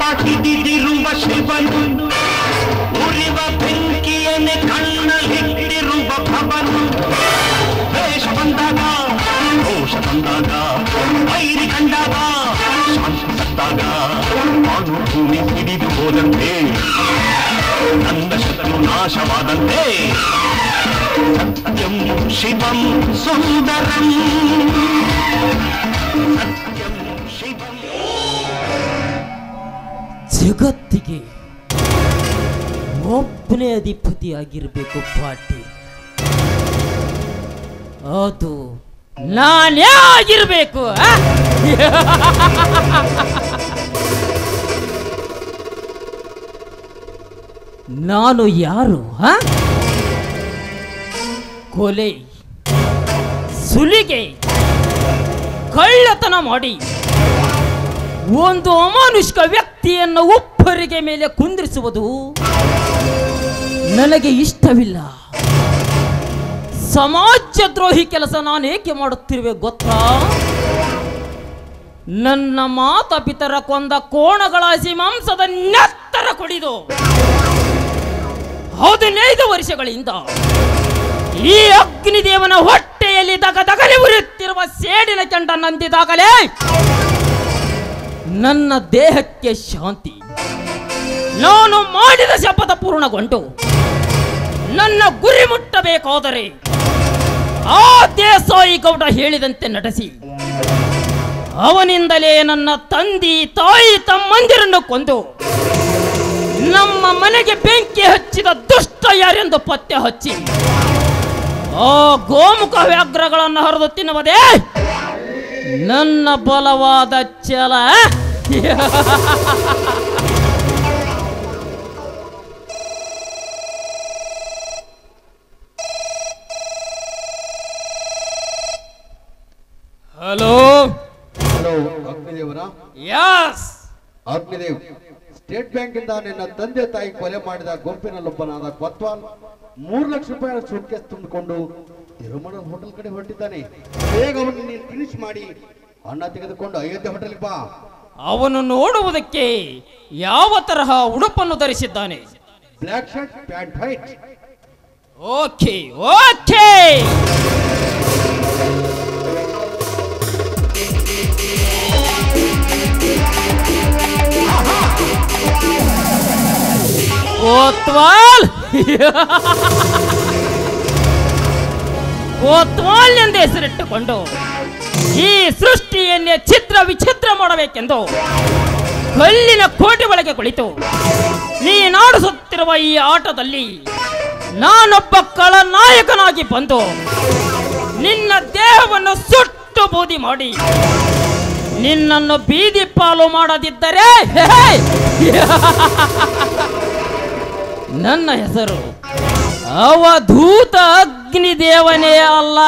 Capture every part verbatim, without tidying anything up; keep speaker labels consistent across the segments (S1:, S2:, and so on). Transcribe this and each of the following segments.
S1: ಹಿಡಿದಿರುವ ಶಿವನು ಉರಿವ ಬೆಂಕಿಯನ್ನೇ ಕಣ್ಣಲ್ಲಿಟ್ಟಿರುವ ಭವನು ವೇಷ ಬಂದಾಗ ದೋಷ ಬಂದಾಗ ವೈರಿ ಕಂಡಾಗ ಶಾಂತಿ ಸತ್ತಾಗ ನಾನು ಭೂಮಿ ಹಿಡಿದು ಹೋದಂತೆ ನನ್ನ ಶತ್ರು ನಾಶವಾದಂತೆ ಸತ್ಯಂ ಶಿವಂ ಸುಂದರಂ ಸತ್ಯಂ ಶಿವಂ
S2: ಜಗತ್ತಿಗೆ ಒಬ್ಬನೇ ಅಧಿಪತಿಯಾಗಿರ್ಬೇಕು ಪಾಟೀಲ್. ಅದು ನಾನೇ ಆಗಿರ್ಬೇಕು. ನಾನು ಯಾರು? ಕೊಲೆ, ಸುಲಿಗೆ, ಕಳ್ಳತನ ಮಾಡಿ ಒಂದು ಅಮಾನುಷಿಕ ವ್ಯಕ್ತಿಯನ್ನು ಒಬ್ಬರಿಗೆ ಮೇಲೆ ಕುಂದಿರಿಸುವುದು ನನಗೆ ಇಷ್ಟವಿಲ್ಲ. ಸಮಾಜ ದ್ರೋಹಿ ಕೆಲಸ ನಾನು ಏಕೆ ಮಾಡುತ್ತಿರುವೆ ಗೊತ್ತಾ? ನನ್ನ ಮಾತಾ ಪಿತರ ಕೊಂದ ಕೋಣಗಳಾಸಿ ಮಾಂಸದ ನೆತ್ತರ ಕುಡಿದು ಹದಿನೈದು ವರ್ಷಗಳಿಂದ ಈ ಅಗ್ನಿದೇವನ ಹೊಟ್ಟೆಯಲ್ಲಿ ದಗ ದಗಲಿ ಉರಿಯುತ್ತಿರುವ ಸೇಡಿನ ಕೆಂಡ ನಂದಿದಾಗಲೇ ನನ್ನ ದೇಹಕ್ಕೆ ಶಾಂತಿ. ನಾನು ಮಾಡಿದ ಶಪಥ ಪೂರ್ಣಗೊಂಡು ನನ್ನ ಗುರಿ ಮುಟ್ಟಬೇಕಾದರೆ ಆ ದೇಸಾಯಿ ಗೌಡ ಹೇಳಿದಂತೆ ನಡೆಸಿ ಅವನಿಂದಲೇ ನನ್ನ ತಂದೆ ತಾಯಿ ತಮ್ಮಂದಿರನ್ನು ಕೊಂದು ನಮ್ಮ ಮನೆಗೆ ಬೆಂಕಿ ಹಚ್ಚಿದ ದುಷ್ಟ ಯಾರೆಂದು ಪತ್ತೆ ಹಚ್ಚಿ ಆ ಗೋಮುಖ ವ್ಯಾಘ್ರಗಳನ್ನು ಹರಿದು ತಿನ್ನುವುದೇ ನನ್ನ ಬಲವಾದ ಛಲ. ಹಲೋ
S3: ಹಲೋ ಅಗ್ನಿದೇವರ?
S2: ಯಸ್
S3: ಅಗ್ನಿದೇವ್, ಸ್ಟೇಟ್ ಬ್ಯಾಂಕ್ ಇಂದ ನಿನ್ನ ತಂದೆ ತಾಯಿ ಕೊಲೆ ಮಾಡಿದ ಗುಂಪಿನಲ್ಲೊಬ್ಬನಾದ ಕೊತ್ವಾಲ್ ಮೂರು ಲಕ್ಷ ರೂಪಾಯಿ ಸೂಟ್ಕೇಸ್ ತುಂಬಿಕೊಂಡು ತಿರುಮಲ ಹೋಟೆಲ್ ಕಡೆ ಹೊರಟಿದ್ದಾನೆ. ಬೇಗ ಅವನು ನೀನು ಫಿನಿಶ್ ಮಾಡಿ ಅನ್ನ ತೆಗೆದುಕೊಂಡು ಅಯೋಧ್ಯೆ ಹೋಟೆಲ್ ಬಾ.
S2: ಅವನು ನೋಡುವುದಕ್ಕೆ ಯಾವ ತರಹ ಉಡುಪನ್ನು ಧರಿಸಿದ್ದಾನೆ?
S3: Black shirt, pant white.
S2: Okay okay. Kotwal Kotwal ಎಂದು ಹೆಸರಿಟ್ಟುಕೊಂಡು ಈ ಸೃಷ್ಟಿಯನ್ನೇ ಚಿತ್ರ ವಿಚಿತ್ರ ಮಾಡಬೇಕೆಂದು ಕಲ್ಲಿನ ಕೋಟೆ ಒಳಗೆ ಕುಳಿತು ನೀನಾಡಿಸುತ್ತಿರುವ ಈ ಆಟದಲ್ಲಿ ನಾನೊಬ್ಬ ಖಳನಾಯಕನಾಗಿ ಬಂದು ನಿನ್ನ ದೇಹವನ್ನು ಸುಟ್ಟು ಬೂದಿ ಮಾಡಿ ನಿನ್ನನ್ನು ಬೀದಿ ಪಾಲು ಮಾಡದಿದ್ದರೆ ನನ್ನ ಹೆಸರು ಅವಧೂತ ಅಗ್ನಿದೇವನೇ ಅಲ್ಲ.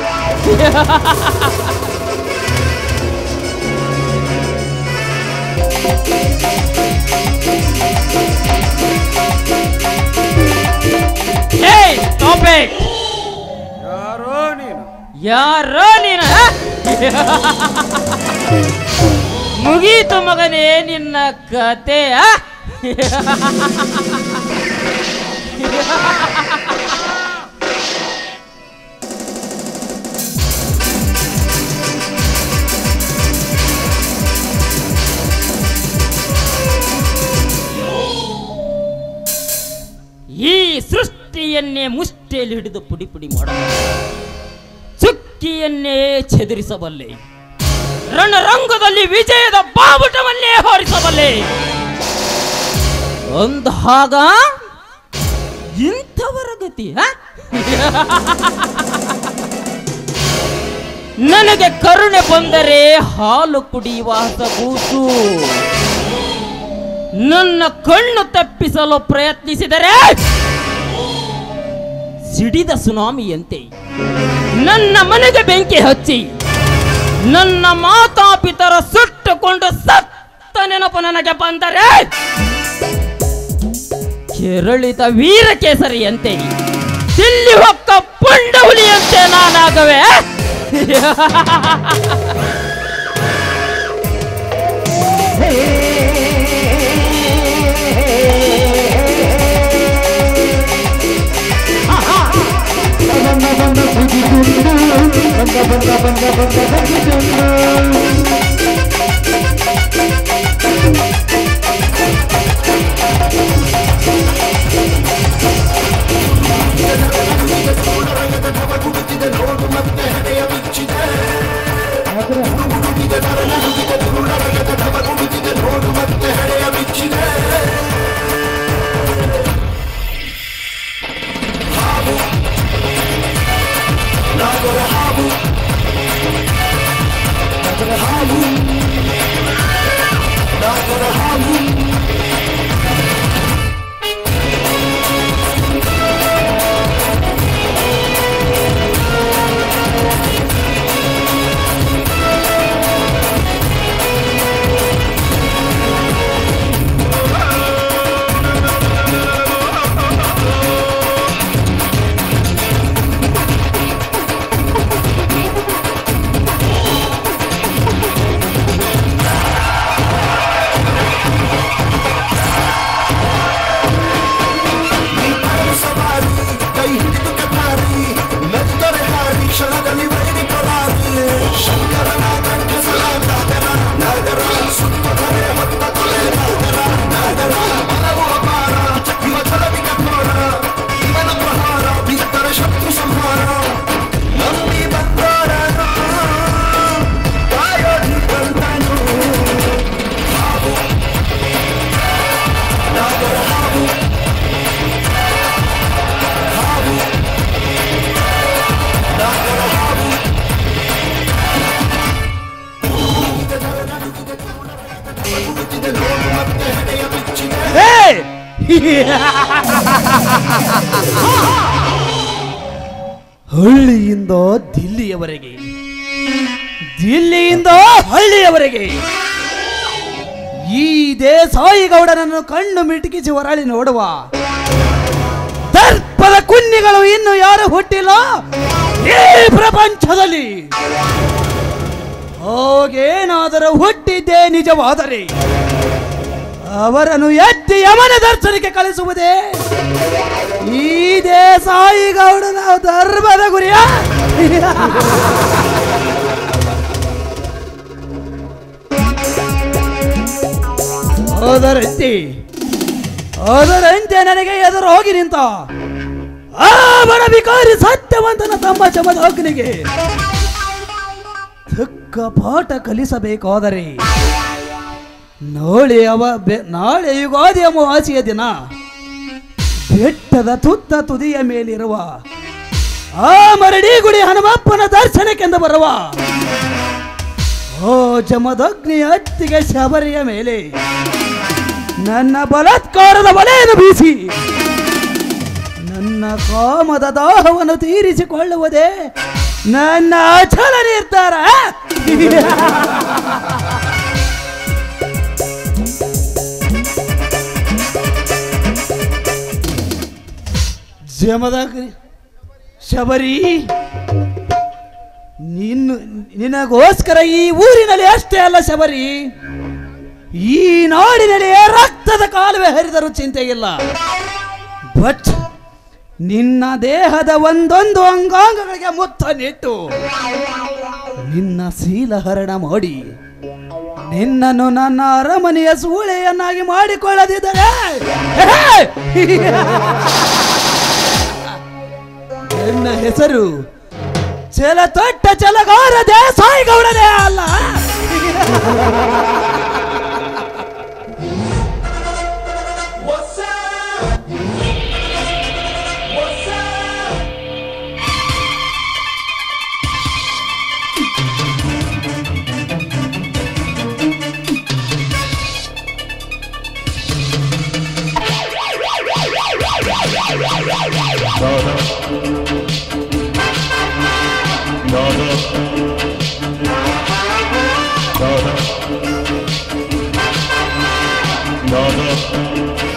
S2: Hey, stop it!
S4: ಯಾರೋ ನೀನು?
S2: ಯಾರೋ ನೀನು? ಮುಗೀತು ಮಗನೇ ನಿನ್ನ ಕತೆ. ಈ ಸೃಷ್ಟಿಯನ್ನೇ ಮುಷ್ಟಿಯಲ್ಲಿ ಹಿಡಿದು ಪುಡಿ ಪುಡಿ ಮಾಡಬಲ್ಲೆ, ಚುಕ್ಕಿಯನ್ನೇ ಛೇದರಿಸಬಲ್ಲೆ, ರಣರಂಗದಲ್ಲಿ ವಿಜಯದ ಬಾವುಟವನ್ನೇ ಹಾರಿಸಬಲ್ಲೆ. ಅಂದಾಗ ಇಂಥವರ ಗತಿ ನನಗೆ ಕರುಣೆ ಬಂದರೆ ಹಾಲು ಕುಡಿಯುವ ಹಸಗೂಸು, ನನ್ನ ಕಣ್ಣು ತಪ್ಪಿಸಲು ಪ್ರಯತ್ನಿಸಿದರೆ ಸಿಡಿದ ಸುನಾಮಿಯಂತೆ ನನ್ನ ಮನೆಗೆ ಬೆಂಕಿ ಹಚ್ಚಿ ನನ್ನ ಮಾತಾಪಿತರ ಸುಟ್ಟುಕೊಂಡು ಸತ್ತ ನೆನಪು ನನಗೆ ಬಂದರೆ ಕೆರಳಿದ ವೀರಕೇಸರಿಯಂತೆ ದಿಲ್ಲಿ ಹೊಕ್ಕ ಪುಂಡ ಹುಲಿಯಂತೆ ನಾನಾಗವೆ.
S3: ಬಣ್ಣ ಬಣ್ಣ ಸುದ್ದಿ ಬಂದ ಬಂದ ಬಂದ ಬಂದ
S5: ಹಳ್ಳಿಯಿಂದ ದಿಲ್ಲಿಯವರೆಗೆ, ದಿಲ್ಲಿಯಿಂದ ಹಳ್ಳಿಯವರೆಗೆ ಈ ದೇಸಾಯಿಗೌಡನನ್ನು ಕಣ್ಣು ಮಿಟುಕಿಸಿ ಹೊರಳಿ ನೋಡುವ ದರ್ಪದ ಕುನ್ನಿಗಳು ಇನ್ನು ಯಾರು ಹುಟ್ಟಿಲ್ಲ ಈ ಪ್ರಪಂಚದಲ್ಲಿ. ಹಾಗೇನಾದರೂ ಹುಟ್ಟಿದ್ದೇ ನಿಜವಾದರೆ ಅವರನ್ನು ಎತ್ತಿ ಯಮನ ದರ್ಶನಕ್ಕೆ ಕಳಿಸುವುದೇ ಈ ದೇಸಾಯಿಗೌಡನ ಧರ್ಮದ ಗುರಿಯ. ಅದರಂತೆ ಅದರಂತೆ ನನಗೆ ಎದುರು ಹೋಗಿ ನಿಂತ ಆ ಬಡ ಬಿಕಾರಿ ಸತ್ಯವಂತನ ತಮ್ಮ ಜಮದಗ್ನಿಗೆ ತಕ್ಕ ಪಾಠ ಕಲಿಸಬೇಕಾದರೆ ನಾಳೆ ಅವ ನಾಳೆ ಯುಗಾದಿ ಅಮಾವಾಸ್ಯೆಯ ದಿನ ಬೆಟ್ಟದ ತುತ್ತ ತುದಿಯ ಮೇಲಿರುವ ಆ ಮರಡಿ ಗುಡಿ ಹನುಮಪ್ಪನ ದರ್ಶನಕ್ಕೆಂದು ಬರುವ ಓ ಜಮದಗ್ನಿ ಹತ್ತಿಗೆ ಶಬರಿಯ ಮೇಲೆ ನನ್ನ ಬಲಾತ್ಕಾರದ ಬಲೆಯನ್ನು ಬೀಸಿ ನನ್ನ ಕಾಮದ ದಾಹವನ್ನು ತೀರಿಸಿಕೊಳ್ಳುವುದೇ ನನ್ನ ಅಚಲ ನಿರ್ಧಾರ. ಜಮದಗ್ನಿ ಶಬರಿ, ನಿನ್ನ ನಿನಗೋಸ್ಕರ ಈ ಊರಿನಲ್ಲಿ ಅಷ್ಟೇ ಅಲ್ಲ ಶಬರಿ, ಈ ನಾಡಿನಲ್ಲಿ ರಕ್ತದ ಕಾಲುವೆ ಹರಿದರೂ ಚಿಂತೆ ಇಲ್ಲ. ಬಟ್ ನಿನ್ನ ದೇಹದ ಒಂದೊಂದು ಅಂಗಾಂಗಗಳಿಗೆ ಮುತ್ತ ನಿಟ್ಟು ನಿನ್ನ ಶೀಲಹರಣ ಮಾಡಿ ನಿನ್ನನ್ನು ನನ್ನ ಅರಮನೆಯ ಸೂಳೆಯನ್ನಾಗಿ ಮಾಡಿಕೊಳ್ಳದಿದ್ದರೆ ನನ್ನ ಹೆಸರು ಚೆಲ ತೊಟ್ಟ ಚೆಲಗಾರ ದೇಸಾಯಿಗೌಡನೇ ಅಲ್ಲ.
S1: No, no.